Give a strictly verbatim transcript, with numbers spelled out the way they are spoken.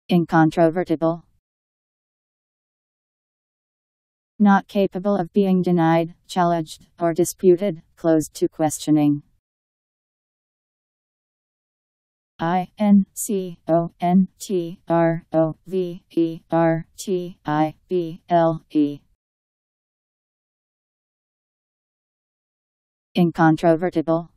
Incontrovertible. Not capable of being denied, challenged, or disputed, closed to questioning. I N C O N T R O V E R T I B L E. Incontrovertible.